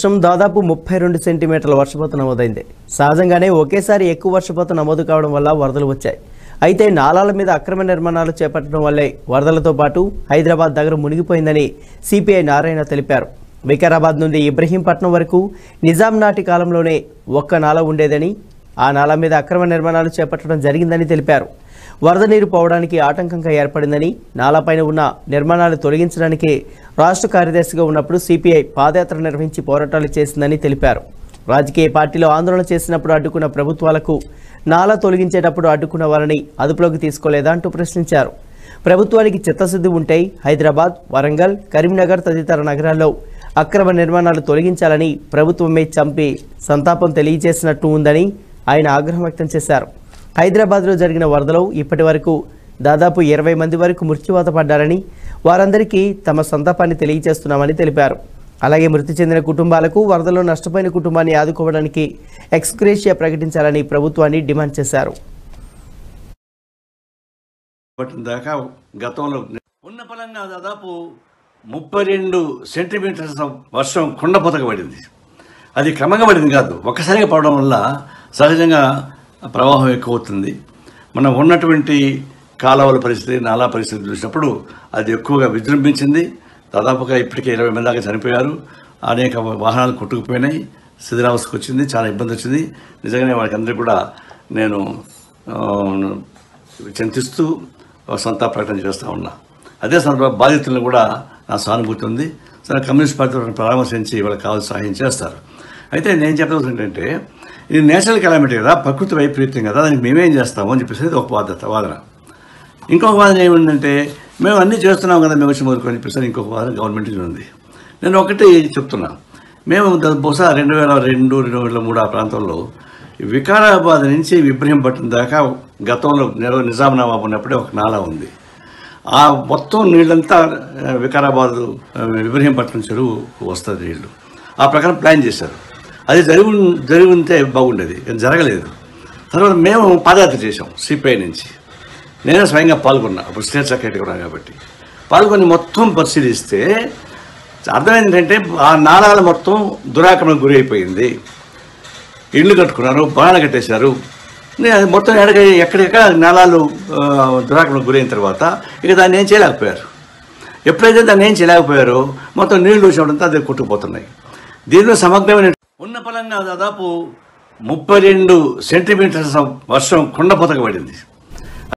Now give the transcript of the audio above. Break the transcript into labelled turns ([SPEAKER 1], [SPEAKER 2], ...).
[SPEAKER 1] రాష్ట్రం దాదాపు 32 సెంటీమీటర్ల వర్షపాతం నమోదైంది. సహజంగానే ఒకేసారి ఎక్కువ వర్షపాతం నమోదు కావడం వల్ల వరదలు వచ్చాయి. అయితే నాలాల మీద అక్రమ నిర్మాణాలు చేపట్టడం వల్లే వరదలతో పాటు హైదరాబాద్ దగ్గర మునిగిపోయిందని సిపిఐ నారాయణ తెలిపారు. వికారాబాద్ నుండి ఇబ్రహీంపట్నం వరకు నిజాం నాటి కాలంలోనే ఒక్క నాల ఉండేదని, ఆ నాల మీద అక్రమ నిర్మాణాలు చేపట్టడం జరిగిందని తెలిపారు. వరద నీరు పోవడానికి ఆటంకంగా ఏర్పడిందని, నాలాపైన ఉన్న నిర్మాణాలు తొలగించడానికి రాష్ట్ర కార్యదర్శిగా ఉన్నప్పుడు సిపిఐ పాదయాత్ర నిర్వహించి పోరాటాలు చేసిందని తెలిపారు. రాజకీయ పార్టీలు ఆందోళన చేసినప్పుడు అడ్డుకున్న ప్రభుత్వాలకు నాలా తొలగించేటప్పుడు అడ్డుకున్న వారిని అదుపులోకి తీసుకోలేదా అంటూ ప్రశ్నించారు. ప్రభుత్వానికి చిత్తశుద్ధి ఉంటే హైదరాబాద్, వరంగల్, కరీంనగర్ తదితర నగరాల్లో అక్రమ నిర్మాణాలు తొలగించాలని ప్రభుత్వమే చంపి సంతాపం తెలియజేసినట్టు ఉందని ఆయన ఆగ్రహం వ్యక్తం చేశారు. హైదరాబాద్లో జరిగిన వరదలో ఇప్పటి వరకు దాదాపు 20 మంది వరకు మృత్యువాత పడ్డారని, వారందరికీ తమ సంతాపాన్ని తెలియజేస్తున్నామని తెలిపారు. అలాగే మృతి చెందిన కుటుంబాలకు, వరదలో నష్టపోయిన కుటుంబాన్ని ఆదుకోవడానికి ఎక్స్గ్రేషియా ప్రకటించాలని ప్రభుత్వాన్ని డిమాండ్ చేశారు.
[SPEAKER 2] గతంలో ఉన్న పలంగా దాదాపు 32 సెంటీమీటర్స్ వర్షం కుండపోతగా పడింది. అది క్రమంగా పడింది కాదు, ఒక్కసారిగా పడడం వల్ల సహజంగా ప్రవాహం ఎక్కువ అవుతుంది. మనం ఉన్నటువంటి కాలువల పరిస్థితి, నాలా పరిస్థితి చూసినప్పుడు అది ఎక్కువగా విజృంభించింది. దాదాపుగా ఇప్పటికే 20 మంది దాకా చనిపోయారు. అనేక వాహనాలు కొట్టుకుపోయినాయి, శిథిలావస్థకు వచ్చింది, చాలా ఇబ్బంది వచ్చింది. నిజంగానే వాళ్ళకి అందరికీ కూడా నేను చింతిస్తూ సంతాప ప్రకటన చేస్తూ ఉన్నా. అదే సందర్భంలో బాధితులను కూడా నా సానుభూతి ఉంది. సరే, కమ్యూనిస్ట్ పార్టీ పరామర్శించి వాళ్ళకి కావాల్సిన సహాయం చేస్తారు. అయితే నేను చెప్పాల్సి ఏంటంటే, ఇది నేచురల్ కెలామిటీ కదా, ప్రకృతి వైపరీత్యం కదా, దానికి మేమేం చేస్తాము అని చెప్పేసి ఒక వాదన. ఇంకొక వాదన ఏముందంటే, మేము అన్నీ చేస్తున్నాం కదా, మేము వచ్చి మొదలుకొని చెప్పేసి ఇంకొక వాదన గవర్నమెంట్ ఉంది. నేను ఒకటి చెప్తున్నా, మేము బహుశా 2002, 2003 ఆ ప్రాంతంలో వికారాబాద్ నుంచి ఇబ్రహీంపట్నం దాకా గతంలో నిజాం నవాబు ఉన్నప్పుడే ఒక నాలా ఉంది. ఆ మొత్తం నీళ్ళంతా వికారాబాద్ ఇబ్రహీంపట్నం చెరువు వస్తుంది నీళ్ళు. ఆ ప్రకారం ప్లాన్ చేశారు. అది జరిగి ఉంటే బాగుండేది, కానీ జరగలేదు. తర్వాత మేము పాదయాత్ర చేసాం సిపిఐ నుంచి. నేనే స్వయంగా పాల్గొన్నా, అప్పుడు స్టేట్ సెక్రటరీ కూడా కాబట్టి. పాల్గొని మొత్తం పరిశీలిస్తే అర్థమైంది ఏంటంటే, ఆ నాలాలు మొత్తం దురాక్రమణకు గురి అయిపోయింది. ఇళ్ళు కట్టుకున్నారు, బాణాలు కట్టేశారు. అది మొత్తం ఎక్కడెక్కడ నాలాలు దురాక్రమణకు గురైన తర్వాత ఇక దాన్ని ఏం చేయలేకపోయారు. ఎప్పుడైతే దాన్ని ఏం చేయలేకపోయారో మొత్తం నీళ్లు వచ్చడంతో అది కొట్టుకుపోతున్నాయి. దీనిలో సమగ్రమైన ఉన్న పలంగా దాదాపు 32 సెంటీమీటర్స్ వర్షం కుండపోతగా పడింది.